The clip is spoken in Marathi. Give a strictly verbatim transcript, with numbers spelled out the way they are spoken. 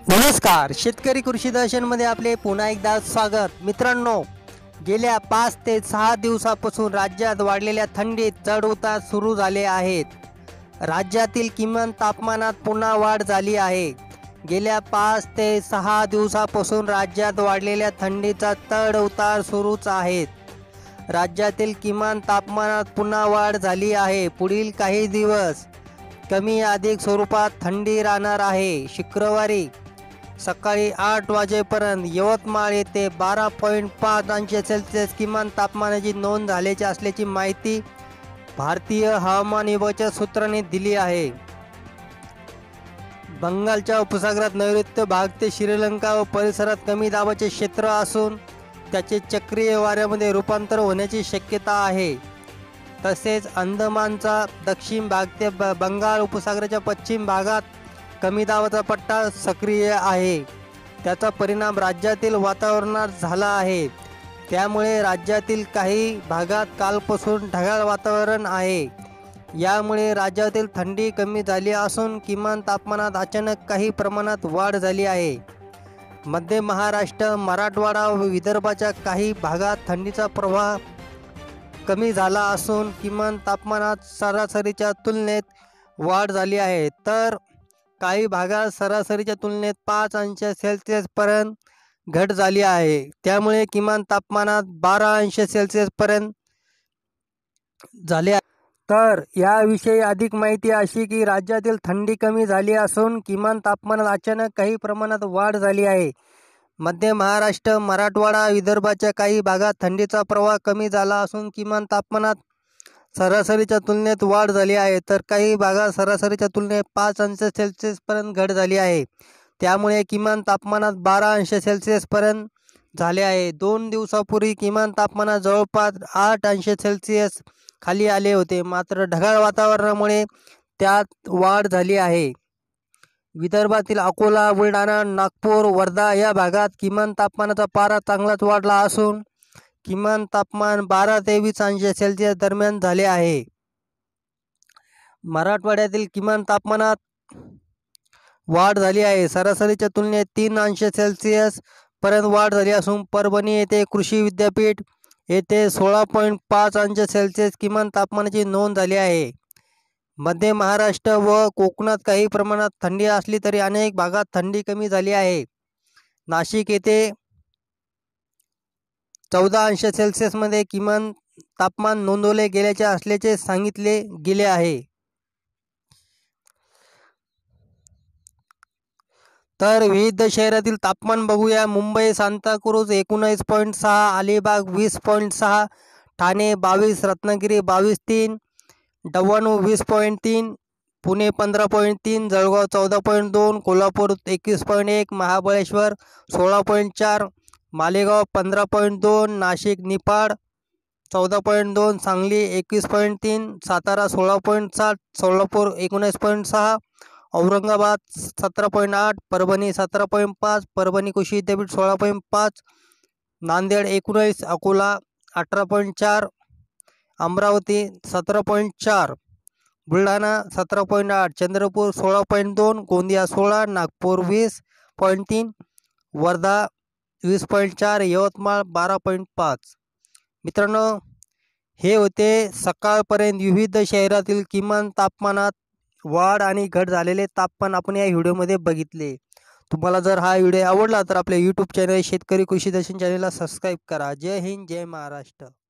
नमस्कार, शेतकरी कृषी दर्शनमध्ये आपले पुन्हा एकदा स्वागत. मित्रांनो, गेल्या पाच ते सहा दिवसापासून राज्यात वाढलेल्या थंडीत चढउतार सुरू झाले आहेत. राज्यातील किमान तापमानात पुन्हा वाढ झाली आहे. गेल्या पाच ते सहा दिवसापासून राज्यात वाढलेल्या थंडीचा चढउतार सुरूच आहेत. राज्यातील किमान तापमानात पुन्हा वाढ झाली आहे. पुढील काही दिवस कमी अधिक स्वरूपात थंडी राहणार आहे. शुक्रवारी सकाळी आठ वाजेपर्यंत यवतमाळ येथे बारा पॉईंट पाच अंश सेल्सिअस किमान तापमानाची नोंद झाल्याची असल्याची माहिती भारतीय हवामान विभागाच्या सूत्रांनी दिली आहे. बंगालच्या उपसागरात नैऋत्य भाग ते श्रीलंका व परिसरात कमी दाबाचे क्षेत्र असून त्याचे चक्रीय वाऱ्यामध्ये रूपांतर होण्याची शक्यता आहे. तसेच अंदमानचा दक्षिण भाग ते बंगाल उपसागराच्या पश्चिम भागात कमी दाबाचा पट्टा सक्रिय आहे. त्याचा परिणाम राज्यातील वातावरणात झाला आहे. त्यामुळे राज्यातील काही भागात कालपासून ढगाळ वातावरण आहे. यामुळे राज्यातील थंडी कमी झाली असून किमान तापमानात अचानक काही प्रमाणात वाढ झाली आहे. मध्य महाराष्ट्र, मराठवाडा व विदर्भाच्या काही भागात थंडीचा प्रवाह कमी झाला असून किमान तापमानात सरासरीच्या तुलनेत वाढ झाली आहे. तर काही भागात सरासरीच्या तुलनेत पाच अंश सेल्सिअसपर्यंत घट झाली आहे. त्यामुळे किमान तापमानात बारा अंश सेल्सिअसपर्यंत झाले आहे. तर याविषयी अधिक माहिती अशी की राज्यातील थंडी कमी झाली असून किमान तापमानात अचानक काही प्रमाणात वाढ झाली आहे. मध्य महाराष्ट्र, मराठवाडा, विदर्भाच्या काही भागात थंडीचा प्रवाह कमी झाला असून किमान तापमानात सरासरीच्या तुलनेत वाढ झाली आहे. तर काही भागात सरासरीच्या तुलनेत पाच अंश सेल्सिअसपर्यंत घट झाली आहे. त्यामुळे किमान तापमानात बारा अंश सेल्सिअसपर्यंत झाले आहे. दोन दिवसापूर्वी किमान तापमानात जवळपास आठ अंश सेल्सिअस खाली आले होते. मात्र ढगाळ वातावरणामुळे त्यात वाढ झाली आहे. विदर्भातील अकोला, बुलढाणा, नागपूर, वर्धा या भागात किमान तापमानाचा पारा चांगलाच वाढला असून किमान तापमान बारा ते वीस अंश सेल्सिअस दरम्यान झाले आहे. मराठवाड्यातील किमान तापमानात वाढ झाली आहे. सरासरीच्या तुलनेत तीन अंश सेल्सिअस पर्यंत वाढ झाली असून परभणी येथे कृषी विद्यापीठ येथे सोळा पॉईंट पाच अंश सेल्सिअस किमान तापमानाची नोंद झाली आहे. मध्य महाराष्ट्र व कोकणात काही प्रमाणात थंडी असली तरी अनेक भागात थंडी कमी झाली आहे. नाशिक येथे चौदा अंश सेल्सिअसमध्ये किमान तापमान नोंदवले गेल्याचे असल्याचे सांगितले गेले आहे. तर विविध शहरातील तापमान बघूया. मुंबई सांताक्रूज एकोणीस पॉईंट सहा, अलिबाग वीस पॉईंट सहा, ठाणे बावीस, रत्नागिरी बावीस तीन, डव्हाणू वीस पॉईंट तीन, पुणे पंधरा पॉईंट तीन, जळगाव चौदा पॉईंट दोन, कोल्हापूर एकवीस पॉईंट एक, महाबळेश्वर सोळा पॉईंट चार, मालेगाव पंधरा पॉईंट दोन, नाशिक निफाड चौदा पॉईंट दोन, सांगली एकवीस पॉईंट तीन, सातारा सोळा पॉईंट सात, सोलापूर एकोणीस पॉईंट सहा, औरंगाबाद सतरा पॉईंट आठ, परभणी सतरा पॉईंट पाच, परभणी कृषी विद्यापीठ सोळा पॉईंट पाच, नांदेड एकोणीस, अकोला अठरा पॉईंट चार, अमरावती सतरा पॉईंट चार, बुलढाणा सतरा पॉईंट आठ, चंद्रपूर सोळा पॉईंट दोन, गोंदिया सोळा, नागपूर वीस पॉईंट तीन, वर्धा वीस पॉईंट चार, यवतमाळ बारा पॉईंट पाच. मित्रांनो, हे होते सकाळपर्यंत विविध शहरातील किमान तापमानात वाढ आणि घट झालेले तापमान आपण या व्हिडिओमध्ये बघितले. तुम्हाला जर हा व्हिडिओ आवडला तर आपल्या यूट्यूब चॅनल शेतकरी कृषी दर्शन चॅनलला सबस्क्राईब करा. जय हिंद, जय महाराष्ट्र.